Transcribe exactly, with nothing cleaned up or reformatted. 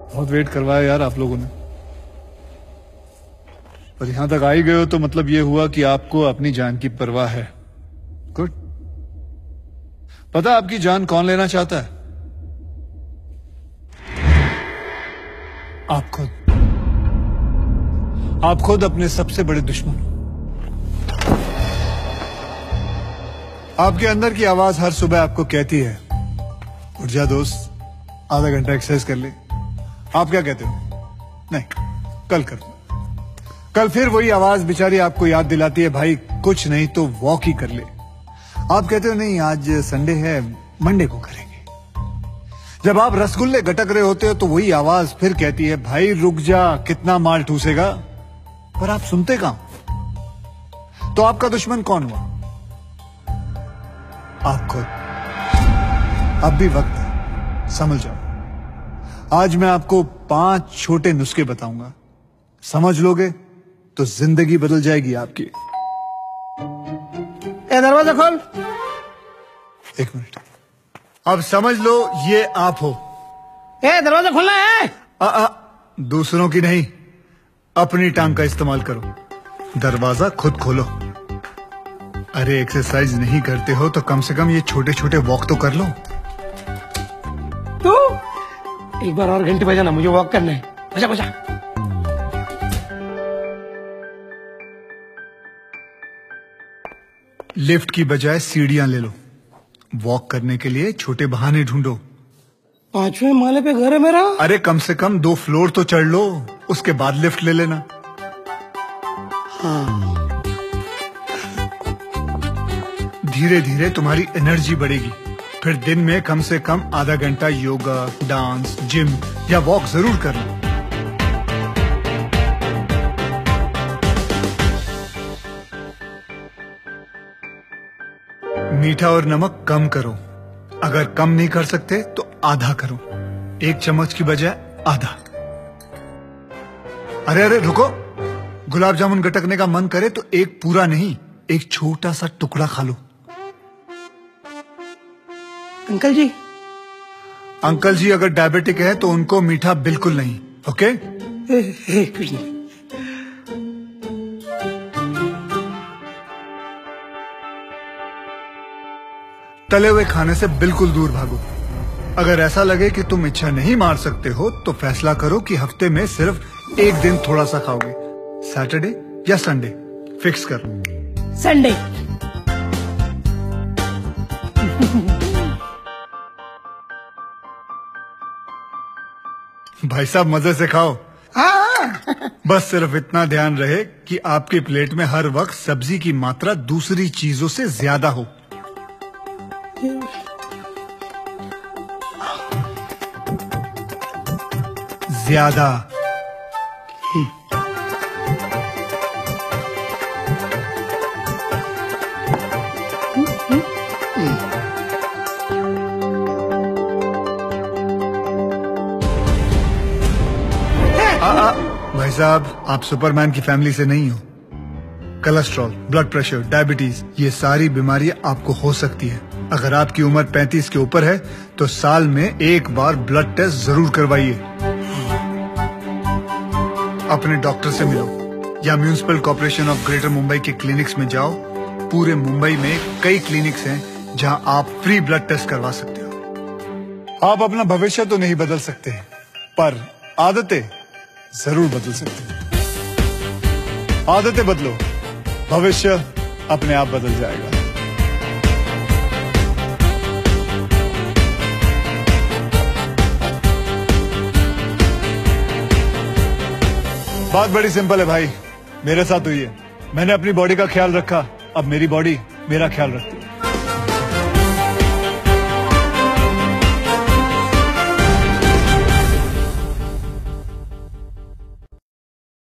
बहुत वेट करवाया यार आप लोगों ने, पर यहां तक आ ही गए हो तो मतलब ये हुआ कि आपको अपनी जान की परवाह है। गुड। पता आपकी जान कौन लेना चाहता है? आप खुद। आप खुद अपने सबसे बड़े दुश्मन हो। आपके अंदर की आवाज हर सुबह आपको कहती है उठ जा दोस्त, आधा घंटा एक्सरसाइज कर ले। आप क्या कहते हो? नहीं, कल कर। कल फिर वही आवाज बेचारी आपको याद दिलाती है भाई कुछ नहीं तो वॉक ही कर ले। आप कहते हो नहीं आज संडे है, मंडे को करेंगे। जब आप रसगुल्ले गटक रहे होते हो तो वही आवाज फिर कहती है भाई रुक जा, कितना माल ठूसेगा। पर आप सुनते कहां? तो आपका दुश्मन कौन हुआ? आप खुद। अब भी वक्त है, समझ जाओ। आज मैं आपको पांच छोटे नुस्खे बताऊंगा, समझ लोगे तो जिंदगी बदल जाएगी आपकी। ए दरवाजा खोल। एक मिनट, अब समझ लो ये आप हो। ए दरवाजा खोलना है। आ, आ, दूसरों की नहीं, अपनी टांग का इस्तेमाल करो। दरवाजा खुद खोलो। अरे एक्सरसाइज नहीं करते हो तो कम से कम ये छोटे छोटे वॉक तो कर लो। तू एक बार और घंटे बजाना, मुझे वॉक करना है। बजा बजा। लिफ्ट की बजाय सीढ़ियां ले लो। वॉक करने के लिए छोटे बहाने ढूंढो। पांचवें माले पे घर है मेरा। अरे कम से कम दो फ्लोर तो चढ़ लो, उसके बाद लिफ्ट ले लेना। हाँ। धीरे धीरे तुम्हारी एनर्जी बढ़ेगी। फिर दिन में कम से कम आधा घंटा योगा, डांस, जिम या वॉक जरूर करना। मीठा और नमक कम करो। अगर कम नहीं कर सकते तो आधा करो, एक चम्मच की बजाय आधा। अरे अरे रुको, गुलाब जामुन गटकने का मन करे तो एक पूरा नहीं, एक छोटा सा टुकड़ा खा लो। अंकल जी। अंकल जी अगर डायबिटिक है तो उनको मीठा बिल्कुल नहीं। ओके? ए, ए, कुछ नहीं। तले हुए खाने से बिल्कुल दूर भागो। अगर ऐसा लगे कि तुम इच्छा नहीं मार सकते हो तो फैसला करो कि हफ्ते में सिर्फ एक दिन थोड़ा सा खाओगे। सैटरडे या संडे फिक्स करो। संडे। भाई साहब मजे से खाओ। हाँ। बस सिर्फ इतना ध्यान रहे कि आपकी प्लेट में हर वक्त सब्जी की मात्रा दूसरी चीजों से ज्यादा हो। ज्यादा। आ, आ, भाई साहब आप सुपरमैन की फैमिली से नहीं हो। कोलेस्ट्रॉल, ब्लड प्रेशर, डायबिटीज ये सारी बीमारियां आपको हो सकती है। अगर आपकी उम्र पैंतीस के ऊपर है तो साल में एक बार ब्लड टेस्ट जरूर करवाइए। अपने डॉक्टर से मिलो या Municipal Corporation of Greater Mumbai के क्लिनिक्स में जाओ। पूरे मुंबई में कई क्लिनिक्स हैं जहां आप फ्री ब्लड टेस्ट करवा सकते हो। आप अपना भविष्य तो नहीं बदल सकते पर आदतें जरूर बदल सकते हैं। आदतें बदलो, भविष्य अपने आप बदल जाएगा। बात बड़ी सिंपल है भाई, मेरे साथ हुई है। मैंने अपनी बॉडी का ख्याल रखा, अब मेरी बॉडी मेरा ख्याल रखती है।